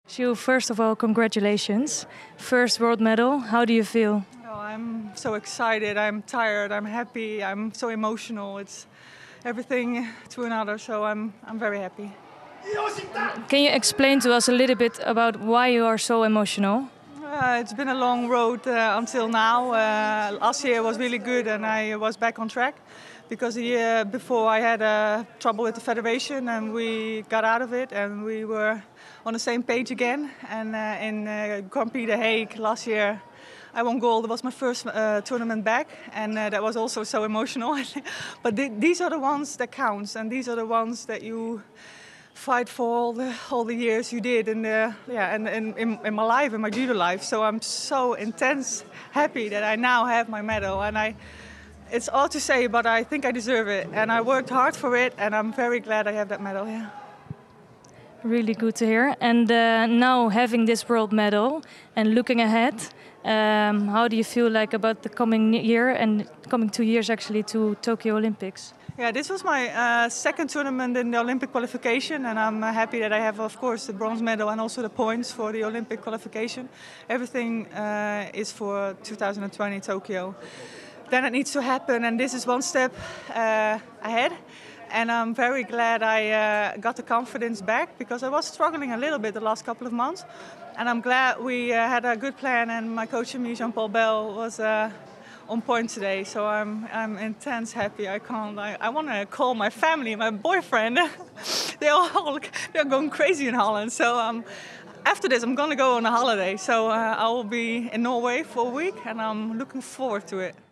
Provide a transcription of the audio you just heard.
Gilles, first of all, congratulations. First world medal. How do you feel? Oh, I'm so excited. I'm tired. I'm happy. I'm so emotional. It's everything to another. So I'm very happy. Can you explain to us a little bit about why you are so emotional? It's been a long road until now. Last year was really good and I was back on track because the year before I had trouble with the federation and we got out of it and we were on the same page again. And in Grand Prix The Hague last year I won gold. It was my first tournament back and that was also so emotional. But these are the ones that counts and these are the ones that you fight for all the years you did in my life, in my judo life. So I'm so intense happy that I now have my medal, and it's all to say, but I think I deserve it, and I worked hard for it, and I'm very glad I have that medal. Yeah. Really good to hear. And now having this world medal and looking ahead, how do you feel like about the coming year and coming 2 years actually to Tokyo Olympics? Yeah, this was my second tournament in the Olympic qualification, and I'm happy that I have, of course, the bronze medal and also the points for the Olympic qualification. Everything is for 2020 Tokyo. Then it needs to happen, and this is one step ahead. And I'm very glad I got the confidence back because I was struggling a little bit the last couple of months. And I'm glad we had a good plan, and my coach, Jean-Paul Bell, was on point today, so I'm intense happy. I want to call my family, my boyfriend. they're going crazy in Holland. So after this, I'm gonna go on a holiday. So I will be in Norway for a week, and I'm looking forward to it.